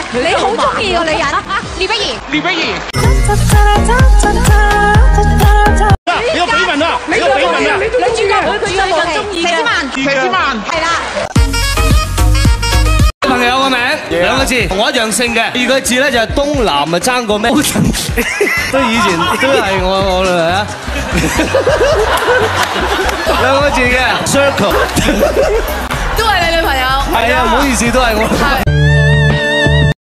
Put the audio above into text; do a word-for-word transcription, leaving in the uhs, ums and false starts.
你好中意個女人，廖碧兒。 廖碧兒。你個緋聞啊！你個緋聞啊！ 女主角佢最近中意嘅佘詩曼。 佘詩曼係啦。 朋友個名兩個字，同我一樣姓嘅。二個字咧就係東南啊，爭個咩？都以前都係我我嚟啊。兩個字嘅 circle。都係你女朋友。係啊，唔好意思，都係我。